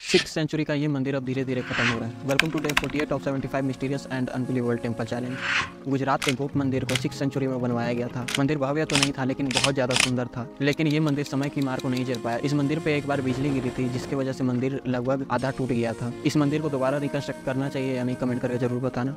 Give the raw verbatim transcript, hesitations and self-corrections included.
Six century का ये मंदिर अब धीरे धीरे खत्म हो रहा है। Welcome to day forty eight of seventy five mysterious and unbelievable temple challenge. Gujarat के गोप मंदिर को सिक्स सेंचुरी में बनवाया गया था। मंदिर भव्य तो नहीं था लेकिन बहुत ज्यादा सुंदर था, लेकिन ये मंदिर समय की मार को नहीं झेल पाया। इस मंदिर पे एक बार बिजली गिरी थी जिसकी वजह से मंदिर लगभग आधा टूट गया था। इस मंदिर को दोबारा रिकंस्ट्रक्ट करना चाहिए या नहीं, कमेंट करके जरूर बताना।